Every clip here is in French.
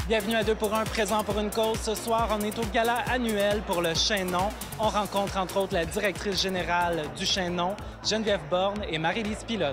Bienvenue à 2 pour 1, présent pour une cause. Ce soir, on est au gala annuel pour le Chaînon. On rencontre entre autres la directrice générale du Chaînon, Geneviève Borne, et Marie-Lise Pilote.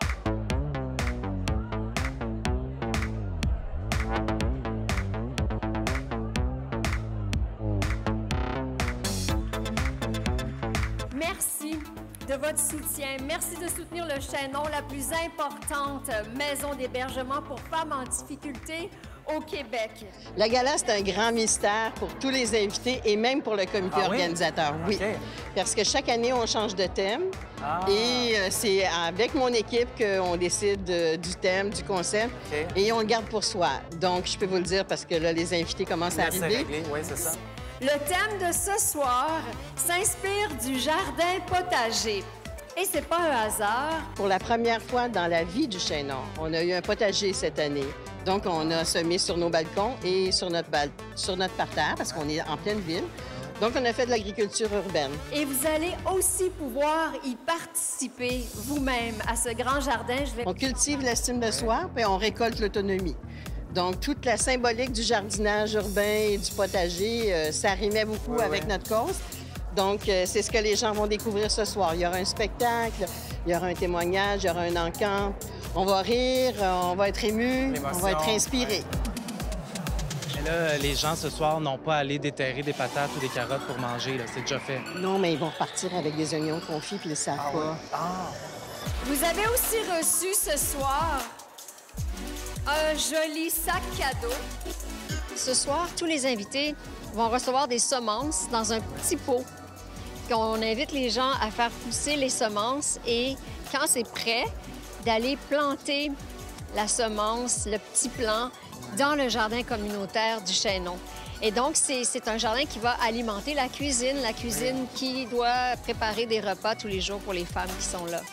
Merci de votre soutien. Merci de soutenir le Chaînon, la plus importante maison d'hébergement pour femmes en difficulté au Québec. Le gala, c'est un grand mystère pour tous les invités et même pour le comité organisateur. Oui, Okay. parce que chaque année, on change de thème. Et c'est avec mon équipe qu'on décide du thème, du concept, et on le garde pour soi. Donc, je peux vous le dire parce que là, les invités commencent à arriver. Oui, c'est ça. Le thème de ce soir s'inspire du jardin potager. Et c'est pas un hasard. Pour la première fois dans la vie du Chaînon, on a eu un potager cette année. Donc, on a semé sur nos balcons et sur notre parterre, parce qu'on est en pleine ville. Donc, on a fait de l'agriculture urbaine. Et vous allez aussi pouvoir y participer vous-même à ce grand jardin. On cultive l'estime de soi, puis on récolte l'autonomie. Donc, toute la symbolique du jardinage urbain et du potager, ça rimait beaucoup avec notre cause. Donc, c'est ce que les gens vont découvrir ce soir. Il y aura un spectacle, il y aura un témoignage, il y aura un encamp. On va rire, on va être ému, on va être inspiré. Mais là, les gens ce soir n'ont pas à aller déterrer des patates ou des carottes pour manger. C'est déjà fait. Non, mais ils vont repartir avec des oignons confits puis ils ne savent pas. Vous avez aussi reçu ce soir un joli sac cadeau. Ce soir, tous les invités vont recevoir des semences dans un petit pot. On invite les gens à faire pousser les semences et, quand c'est prêt, d'aller planter la semence, le petit plant, dans le jardin communautaire du Chaînon. Et donc, c'est un jardin qui va alimenter la cuisine qui doit préparer des repas tous les jours pour les femmes qui sont là.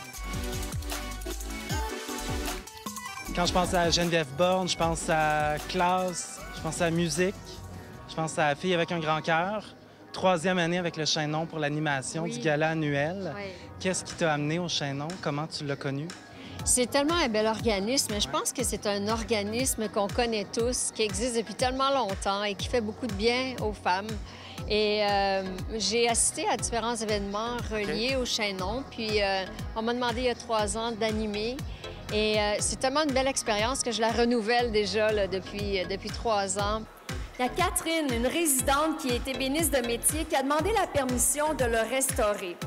Quand je pense à Geneviève Borne, je pense à classe, je pense à musique, je pense à Fille avec un grand cœur. 3e année avec le Chaînon pour l'animation du gala annuel. Oui. Qu'est-ce qui t'a amené au Chaînon? Comment tu l'as connu? C'est tellement un bel organisme. Je pense que c'est un organisme qu'on connaît tous, qui existe depuis tellement longtemps et qui fait beaucoup de bien aux femmes. Et j'ai assisté à différents événements reliés au Chaînon. Puis on m'a demandé il y a 3 ans d'animer. Et c'est tellement une belle expérience que je la renouvelle déjà là, depuis 3 ans. Il y a Catherine, une résidente qui est ébéniste de métier, qui a demandé la permission de le restaurer.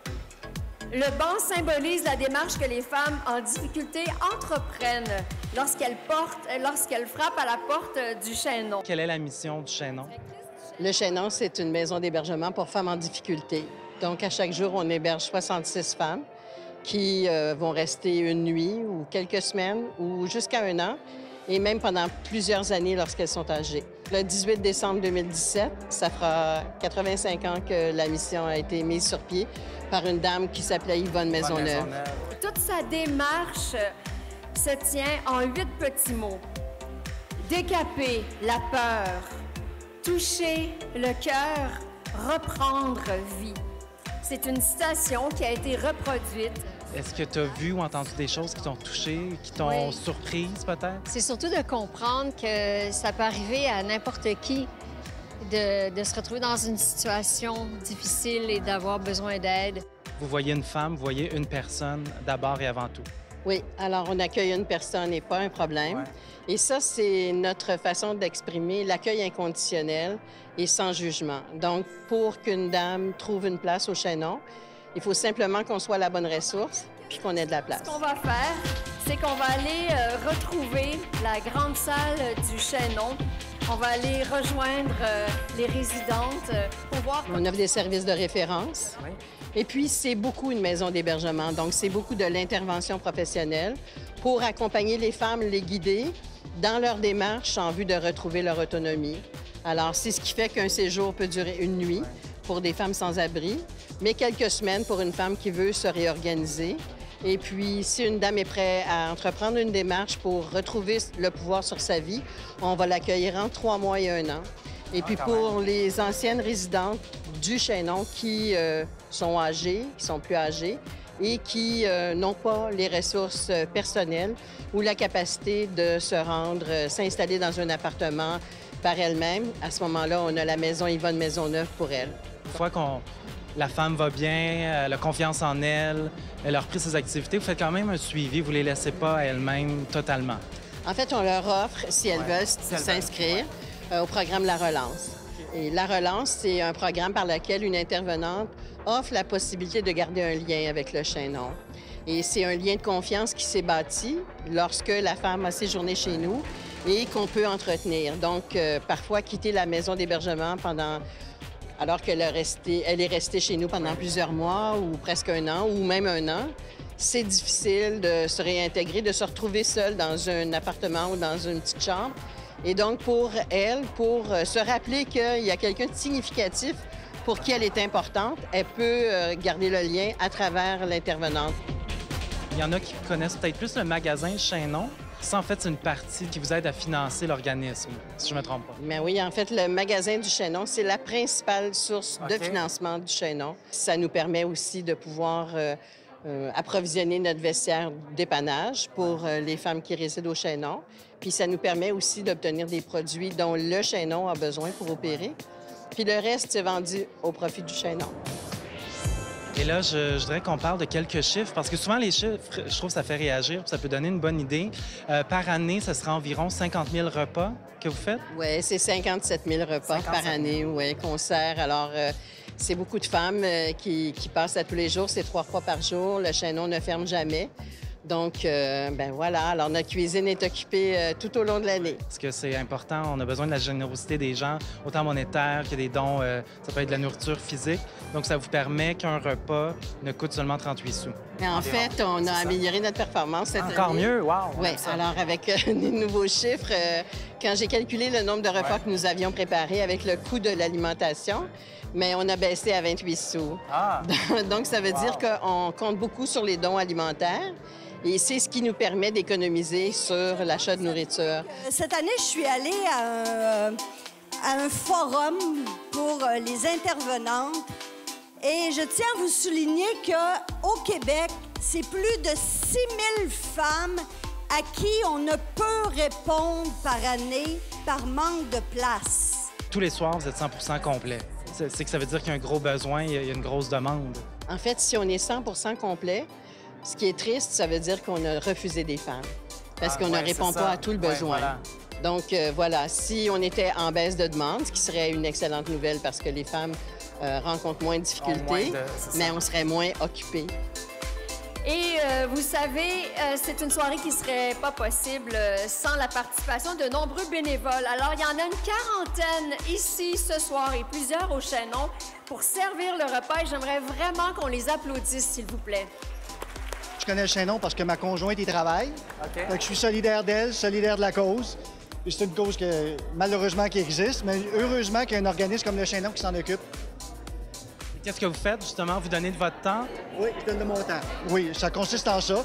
Le banc symbolise la démarche que les femmes en difficulté entreprennent lorsqu'elles frappent à la porte du Chaînon. Quelle est la mission du Chaînon? Le Chaînon, c'est une maison d'hébergement pour femmes en difficulté. Donc, à chaque jour, on héberge 66 femmes qui vont rester une nuit ou quelques semaines ou jusqu'à 1 an, et même pendant plusieurs années lorsqu'elles sont âgées. Le 18 décembre 2017, ça fera 85 ans que la mission a été mise sur pied par une dame qui s'appelait Yvonne Maisonneuve. Toute sa démarche se tient en 8 petits mots. Décaper la peur, toucher le cœur, reprendre vie. C'est une citation qui a été reproduite. Est-ce que tu as vu ou entendu des choses qui t'ont touchée, qui t'ont surprise peut-être? C'est surtout de comprendre que ça peut arriver à n'importe qui de se retrouver dans une situation difficile et d'avoir besoin d'aide. Vous voyez une femme, vous voyez une personne d'abord et avant tout. Oui, alors on accueille une personne et pas un problème. Ouais. Et ça, c'est notre façon d'exprimer l'accueil inconditionnel et sans jugement. Donc, pour qu'une dame trouve une place au Chaînon, il faut simplement qu'on soit la bonne ressource puis qu'on ait de la place. Ce qu'on va faire, c'est qu'on va aller retrouver la grande salle du Chaînon. On va aller rejoindre les résidentes pour voir... On offre des services de référence. Oui. Et puis, c'est beaucoup une maison d'hébergement. Donc, c'est beaucoup de l'intervention professionnelle pour accompagner les femmes, les guider dans leur démarche en vue de retrouver leur autonomie. Alors, c'est ce qui fait qu'un séjour peut durer une nuit pour des femmes sans abri, mais quelques semaines pour une femme qui veut se réorganiser. Et puis, si une dame est prête à entreprendre une démarche pour retrouver le pouvoir sur sa vie, on va l'accueillir en 3 mois et 1 an. Et puis, pour les anciennes résidentes du Chaînon qui sont âgées, qui sont plus âgées, et qui n'ont pas les ressources personnelles ou la capacité de se rendre, s'installer dans un appartement par elle-même. À ce moment-là, on a la maison Yvonne Maisonneuve pour elle. Une fois la femme va bien, elle a confiance en elle, elle a repris ses activités, vous faites quand même un suivi, vous ne les laissez pas à elles-mêmes totalement. En fait, on leur offre, si elles veulent, s'inscrire au programme La Relance. Et La Relance, c'est un programme par lequel une intervenante offre la possibilité de garder un lien avec le chaînon. Et c'est un lien de confiance qui s'est bâti lorsque la femme a séjourné chez nous et qu'on peut entretenir. Donc, parfois, quitter la maison d'hébergement alors qu'elle est restée chez nous pendant plusieurs mois ou presque un an ou même un an, c'est difficile de se réintégrer, de se retrouver seule dans un appartement ou dans une petite chambre. Et donc, pour elle, pour se rappeler qu'il y a quelqu'un de significatif pour qui elle est importante, elle peut garder le lien à travers l'intervenante. Il y en a qui connaissent peut-être plus le magasin Chaînon. Ça, en fait, c'est une partie qui vous aide à financer l'organisme, si je ne me trompe pas. Mais oui, en fait, le magasin du Chaînon, c'est la principale source de financement du Chaînon. Ça nous permet aussi de pouvoir approvisionner notre vestiaire dépannage pour les femmes qui résident au Chaînon. Puis ça nous permet aussi d'obtenir des produits dont le Chaînon a besoin pour opérer. Puis le reste, c'est vendu au profit du Chaînon. Et là, je voudrais qu'on parle de quelques chiffres, parce que souvent, les chiffres, je trouve que ça fait réagir, ça peut donner une bonne idée. Par année, ce sera environ 50 000 repas que vous faites? Oui, c'est 57 000 repas par année, oui, qu'on sert. Alors, c'est beaucoup de femmes qui passent à tous les jours. C'est 3 fois par jour. Le Chaînon ne ferme jamais. Donc, ben voilà. Alors, notre cuisine est occupée tout au long de l'année. Parce que c'est important. On a besoin de la générosité des gens, autant monétaire que des dons. Ça peut être de la nourriture physique. Donc, ça vous permet qu'un repas ne coûte seulement 38 sous. Mais en fait, on a amélioré notre performance cette année. Encore mieux? Wow! Oui. Alors, avec des nouveaux chiffres, quand j'ai calculé le nombre de repas que nous avions préparés avec le coût de l'alimentation, mais on a baissé à 28 sous. Ah. Donc, ça veut dire qu'on compte beaucoup sur les dons alimentaires. Et c'est ce qui nous permet d'économiser sur l'achat de nourriture. Cette année, je suis allée à un forum pour les intervenantes. Et je tiens à vous souligner qu'au Québec, c'est plus de 6 000 femmes à qui on ne peut répondre par année par manque de place. Tous les soirs, vous êtes 100 complet. C'est que ça veut dire qu'il y a un gros besoin, il y a une grosse demande. En fait, si on est 100 complet, ce qui est triste, ça veut dire qu'on a refusé des femmes parce qu'on ne répond pas à tout le besoin. Voilà. Donc, voilà, si on était en baisse de demande, ce qui serait une excellente nouvelle parce que les femmes rencontrent moins de difficultés, mais on serait moins occupés. Et vous savez, c'est une soirée qui ne serait pas possible sans la participation de nombreux bénévoles. Alors, il y en a une quarantaine ici ce soir et plusieurs au Chaînon pour servir le repas. Et j'aimerais vraiment qu'on les applaudisse, s'il vous plaît. Je connais le Chaînon parce que ma conjointe y travaille. Okay. Donc, je suis solidaire d'elle, solidaire de la cause. Et c'est une cause malheureusement qui existe, mais heureusement qu'il y a un organisme comme le Chaînon qui s'en occupe. Qu'est-ce que vous faites, justement? Vous donnez de votre temps? Oui, je donne de mon temps. Oui, ça consiste en ça.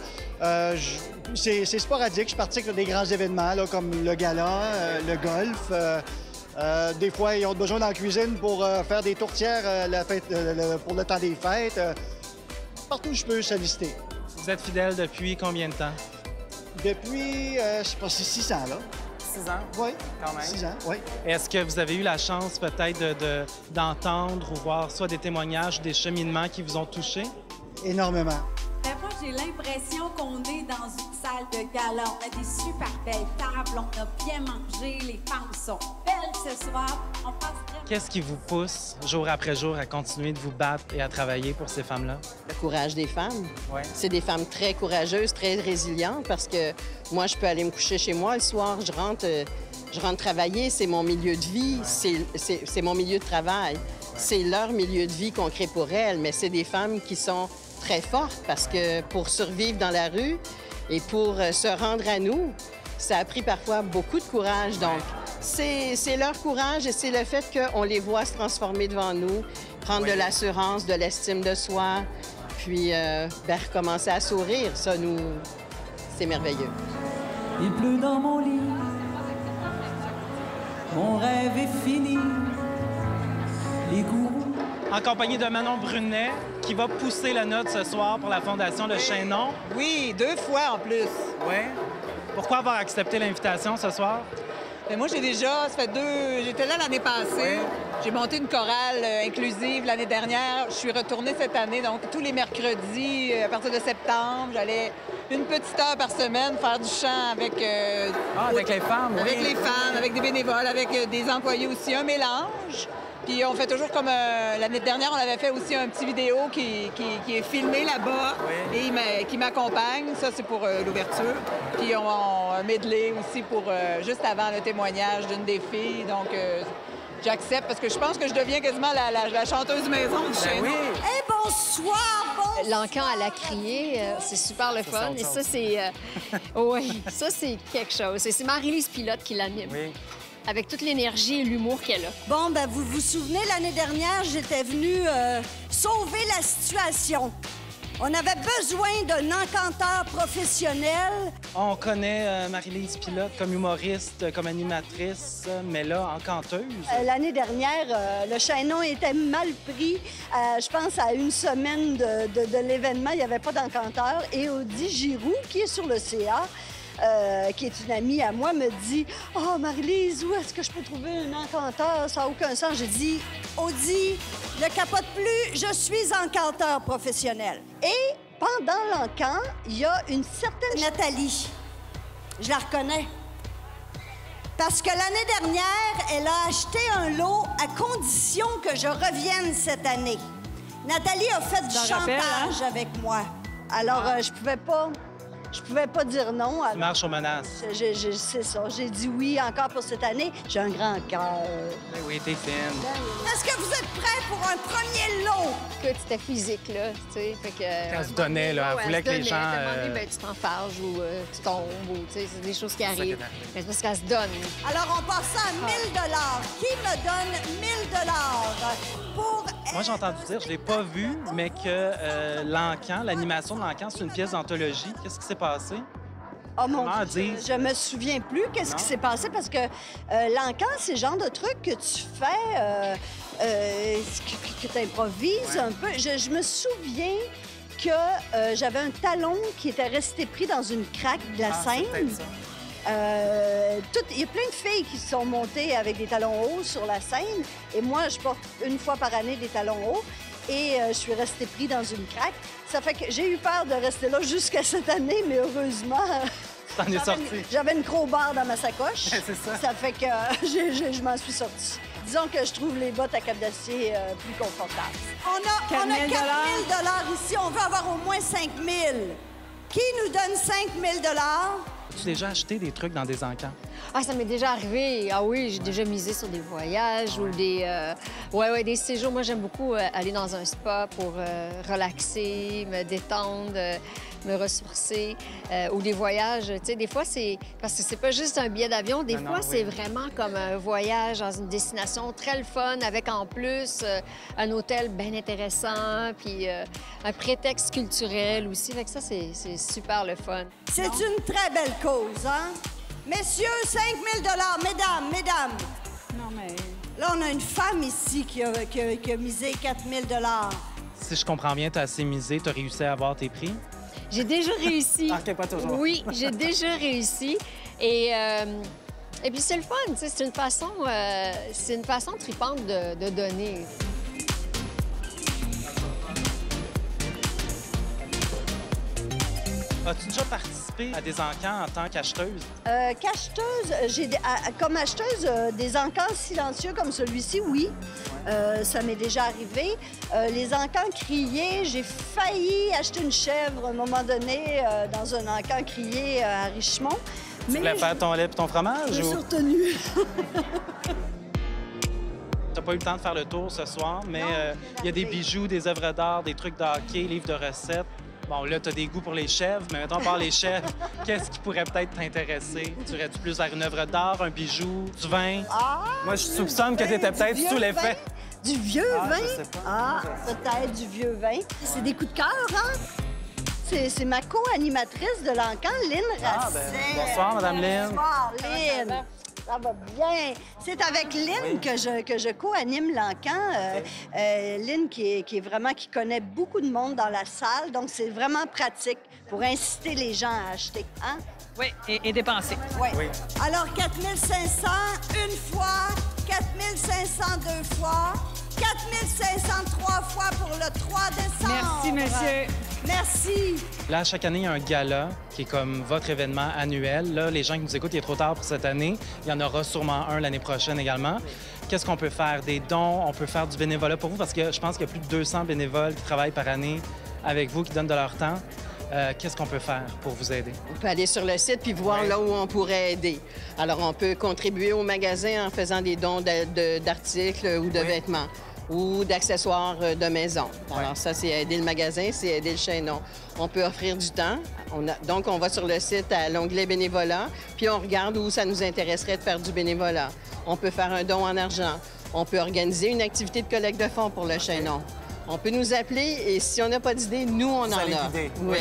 C'est sporadique. Je participe à des grands événements là, comme le gala, le golf. Des fois, ils ont besoin dans la cuisine pour faire des tourtières pour le temps des fêtes. Partout où je peux solliciter. Vous êtes fidèle depuis combien de temps? Depuis, je sais pas, 6 ans, là. 6 ans? Oui. Quand même. 6 ans, oui. Est-ce que vous avez eu la chance peut-être d'entendre ou voir soit des témoignages, des cheminements qui vous ont touché? Énormément. Ben, moi, j'ai l'impression qu'on est dans une salle de gala. On a des super belles tables, on a bien mangé, les femmes sont belles ce soir. On passe très... Qu'est-ce qui vous pousse, jour après jour, à continuer de vous battre et à travailler pour ces femmes-là? Le courage des femmes. Ouais. C'est des femmes très courageuses, très résilientes, parce que moi, je peux aller me coucher chez moi le soir, je rentre travailler, c'est mon milieu de vie, c'est mon milieu de travail. C'est leur milieu de vie qu'on crée pour elles, mais c'est des femmes qui sont très fortes parce que pour survivre dans la rue et pour se rendre à nous, ça a pris parfois beaucoup de courage. Donc, c'est leur courage et c'est le fait qu'on les voit se transformer devant nous, prendre de l'assurance, de l'estime de soi, puis recommencer à sourire. Ça, c'est merveilleux. Il pleut dans mon lit, mon rêve est fini, les goûts. en compagnie de Manon Brunet, qui va pousser la note ce soir pour la Fondation Le Chaînon. Oui, 2 fois en plus. Oui. Pourquoi avoir accepté l'invitation ce soir? Mais moi, j'étais là l'année passée. J'ai monté une chorale inclusive l'année dernière. Je suis retournée cette année, donc tous les mercredis, à partir de septembre, j'allais une petite heure par semaine faire du chant avec... avec les femmes, Avec les femmes, avec des bénévoles, avec des employés aussi, un mélange. Puis on fait toujours comme... l'année dernière, on avait fait aussi un petit vidéo qui est filmé là-bas et qui m'accompagne. Ça, c'est pour l'ouverture. Puis on a un medley aussi pour juste avant le témoignage d'une des filles. Donc, j'accepte parce que je pense que je deviens quasiment la chanteuse maison du Chaînon. Hey, bonsoir! L'encan à la criée, c'est super le fun. Et ça, c'est... oui, ça, c'est quelque chose. C'est Marie-Lise Pilote qui l'anime. Oui. Avec toute l'énergie et l'humour qu'elle a. Bon, ben vous vous souvenez, l'année dernière, j'étais venue sauver la situation. On avait besoin d'un encanteur professionnel. On connaît Marie-Lise Pilote comme humoriste, comme animatrice, mais là, encanteuse. L'année dernière, le Chaînon était mal pris. Je pense à une semaine de l'événement, il n'y avait pas d'encanteur. Et Audie Giroux, qui est sur le CA, qui est une amie à moi, me dit « Oh, Marie-Lise, où est-ce que je peux trouver un encanteur? Ça n'a aucun sens. » J'ai dit « Audie, ne capote plus, je suis encanteur professionnel. » Et pendant l'encan, il y a une certaine Nathalie. Je la reconnais. Parce que l'année dernière, elle a acheté un lot à condition que je revienne cette année. Nathalie a fait du chantage avec moi. Alors, je pouvais pas dire non. Tu marches aux menaces. C'est ça. J'ai dit oui encore pour cette année. J'ai un grand cœur. Oui, t'es fine. Est-ce que vous êtes prêts pour un premier lot? Écoute, c'était physique, là, tu sais. Fait que... Quand elle se donnait, là, elle voulait que les gens... À un moment donné, ben, tu t'enfarges ou tu tombes ou, tu sais, c'est des choses qui arrivent. Mais c'est parce qu'elle se donne. Alors, on passe ça à 1 000 Qui me donne 1 000 pour... Moi, j'ai entendu dire, je l'ai pas vu, mais que l'encan, l'animation de l'encan, c'est une pièce d'anthologie. Qu'est-ce qui s'est passé? Oh mon Dieu, je me souviens plus qu'est-ce qui s'est passé parce que l'encan, c'est le genre de truc que tu fais, que tu improvises un peu. Je me souviens que j'avais un talon qui était resté pris dans une craque de la scène. Il y a plein de filles qui sont montées avec des talons hauts sur la scène. Et moi, je porte une fois par année des talons hauts. Et je suis restée pris dans une craque. Ça fait que j'ai eu peur de rester là jusqu'à cette année, mais heureusement, t'en es sorti. J'avais une crowbar dans ma sacoche. C'est ça. Ça fait que je m'en suis sortie. Disons que je trouve les bottes à cap d'acier plus confortables. On a 4 000 ici. On veut avoir au moins 5 000. Qui nous donne 5 000 As-tu déjà acheté des trucs dans des encans? Ah, ça m'est déjà arrivé. Ah oui, j'ai déjà misé sur des voyages ou des des séjours. Moi, j'aime beaucoup aller dans un spa pour relaxer, me détendre, me ressourcer. Ou des voyages, tu sais, des fois, c'est... Parce que c'est pas juste un billet d'avion. Des fois, c'est vraiment comme un voyage dans une destination très le fun, avec en plus un hôtel bien intéressant, puis un prétexte culturel aussi. Fait que ça, c'est super le fun. C'est une très belle cause, hein? Messieurs, 5 000 mesdames. Non, mais... Là, on a une femme ici qui a misé 4 000 Si je comprends bien, tu as assez misé, tu as réussi à avoir tes prix? J'ai déjà réussi. OK, pas toujours. Oui, j'ai déjà réussi. Et puis, c'est le fun, tu sais, c'est une façon tripante de donner. As-tu déjà participé à des encans en tant qu'acheteuse? Comme acheteuse, des encans silencieux comme celui-ci, oui. Ça m'est déjà arrivé. Les encans criés, j'ai failli acheter une chèvre à un moment donné dans un encan crié à Richemont. Tu voulais faire ton lait et ton fromage? Je me suis retenue. T'as pas eu le temps de faire le tour ce soir, mais il y a des bijoux, des œuvres d'art, des trucs de hockey, livres de recettes. Bon, là, t'as des goûts pour les chèvres, mais mettons, par les chèvres, qu'est-ce qui pourrait peut-être t'intéresser? Tu irais-tu plus vers une œuvre d'art, un bijou, du vin? Moi, je soupçonne que t'étais peut-être sous l'effet. Du vieux vin? Je sais pas. Peut-être du vieux vin. C'est des coups de cœur, hein? C'est ma co-animatrice de l'encan, Lynn Racine. Bonsoir, Madame Lynn. Bonsoir, Lynn. Ça va bien. C'est avec Lynn que je co-anime l'encan. Lynn qui connaît beaucoup de monde dans la salle, donc c'est vraiment pratique pour inciter les gens à acheter. Hein? Oui, et dépenser. Oui. Alors, 4 500 une fois, 4 500 deux fois, 4 500 trois fois pour le 3 décembre. Merci, monsieur. Merci. Là, chaque année, il y a un gala qui est comme votre événement annuel. Là, les gens qui nous écoutent, il est trop tard pour cette année. Il y en aura sûrement un l'année prochaine également. Qu'est-ce qu'on peut faire? Des dons, on peut faire du bénévolat pour vous parce que je pense qu'il y a plus de 200 bénévoles qui travaillent par année avec vous, qui donnent de leur temps. Qu'est-ce qu'on peut faire pour vous aider? On peut aller sur le site puis voir là où on pourrait aider. Alors, on peut contribuer au magasin en faisant des dons d'articles ou de vêtements ou d'accessoires de maison. Alors, ça, c'est aider le magasin, c'est aider le chaînon. On peut offrir du temps. Donc, on va sur le site à l'onglet bénévolat, puis on regarde où ça nous intéresserait de faire du bénévolat. On peut faire un don en argent. On peut organiser une activité de collecte de fonds pour le chaînon. On peut nous appeler et si on n'a pas d'idée, nous, on en a. Oui.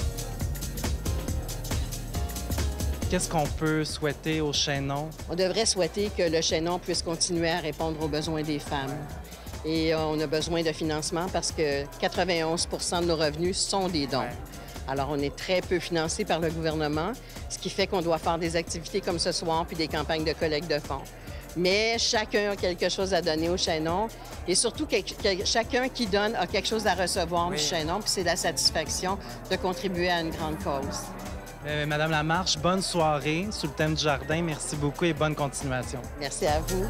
Qu'est-ce qu'on peut souhaiter au chaînon? On devrait souhaiter que le chaînon puisse continuer à répondre aux besoins des femmes. Et on a besoin de financement parce que 91 de nos revenus sont des dons. Alors, on est très peu financé par le gouvernement, ce qui fait qu'on doit faire des activités comme ce soir puis des campagnes de collecte de fonds. Mais chacun a quelque chose à donner au chaînon et surtout chacun qui donne a quelque chose à recevoir du chaînon, puis c'est la satisfaction de contribuer à une grande cause. Madame Lamarche, bonne soirée sous le thème du jardin. Merci beaucoup et bonne continuation. Merci à vous.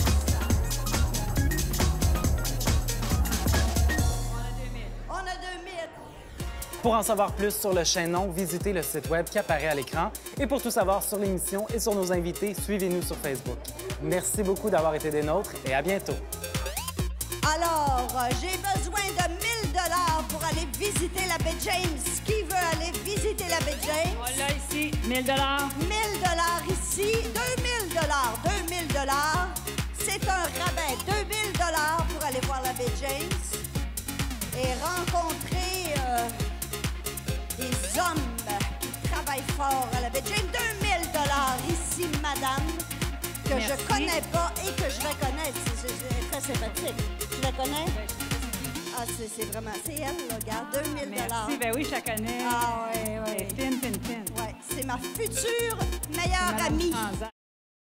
On a 2000. Pour en savoir plus sur le chaînon, visitez le site web qui apparaît à l'écran. Et pour tout savoir sur l'émission et sur nos invités, suivez-nous sur Facebook. Merci beaucoup d'avoir été des nôtres et à bientôt. Alors, j'ai besoin de 1 000 $ pour aller visiter la baie James. Qui veut aller visiter la baie James? On l'a ici, 1 000 $. 1 000 $ ici, 2 000 $. 2 000 $. C'est un rabais, 2 000 $ pour aller voir la baie James et rencontrer des hommes qui travaillent fort à la baie James. 2 000 $ ici, madame, que Merci. je connais pas et que je reconnais. C'est très sympathique. Tu la connais? Ah, c'est vraiment... C'est elle, là, regarde, 2 000 $. Merci, ben oui, chaque année. Ah, oui, oui. Fine. Ouais, c'est ma future meilleure amie.